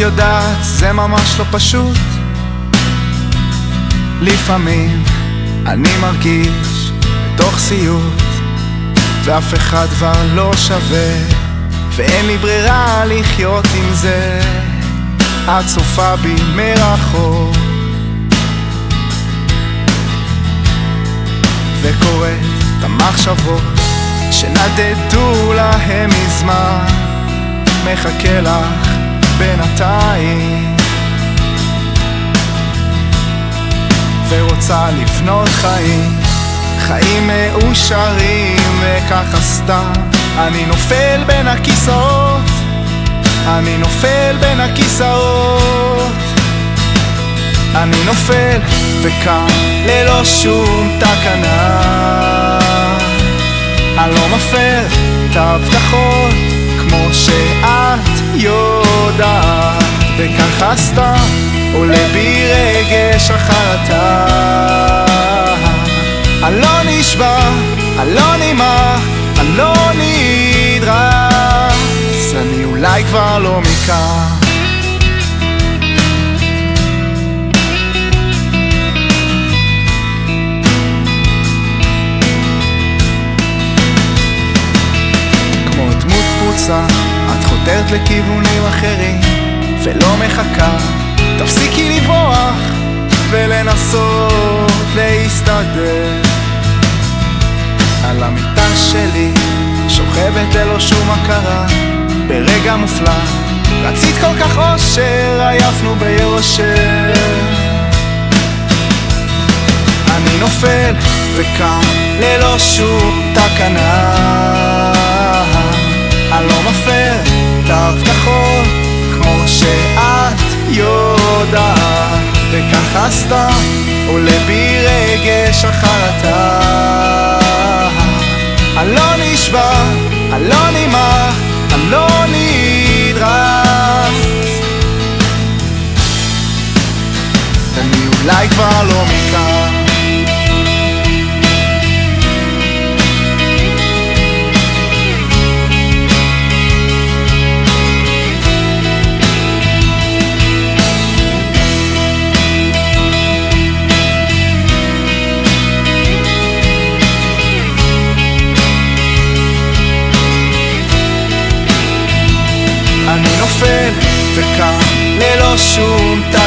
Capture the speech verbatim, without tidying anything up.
יודעת, זה ממש לא פשוט. לפעמים אני מרגיש בתוך סיוט, ואף אחד כבר לא שווה, ואין לי ברירה לחיות עם זה. את צופה בי מרחוק וקוראת את המחשבות שנדדו להם מזמן. מחכה לך בינתיים ורוצה לבנות חיים, חיים מאושרים, וככה סתם אני נופל בין הכיסאות, אני נופל בין הכיסאות. אני נופל וקם ללא שום תקנה, אני לא מפר את ההבטחות כמו שאת יודעת, וככה סתם עולה בי רגש החרטה. אני לא נשבע, אני לא נמח, אני לא נדרס, אני אולי כבר לא מכאן. כמו דמות פרוצה את חותרת לכיוונים אחרים ולא מחכה. תפסיקי לברוח ולנסות להסתדר. על המיטה שלי שוכבת ללא שום הכרה, ברגע מופלא רצית כל כך אושר, עייפנו ביושר. אני נופל וקם ללא שום תקנה, אני לא מפר את ההבטחות כמו שאת יודעת, וככה סתם עולה בי רגש החרטה. אני לא נשבע, אני לא נמח, אני לא נדרס, אני אולי כבר לא מכאן. אני נופל וקם ללא שום תקנה,